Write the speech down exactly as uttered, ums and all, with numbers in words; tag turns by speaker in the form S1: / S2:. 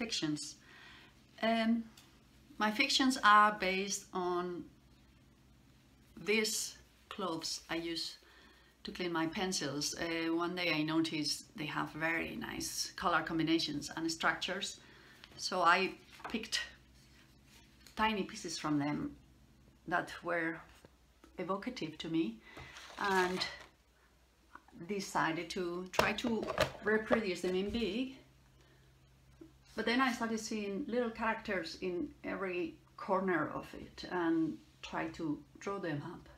S1: fictions. Um, my fictions are based on these clothes I use to clean my pencils. Uh, one day I noticed they have very nice color combinations and structures, so I picked tiny pieces from them that were evocative to me and decided to try to reproduce them in big. But then I started seeing little characters in every corner of it and try to draw them up.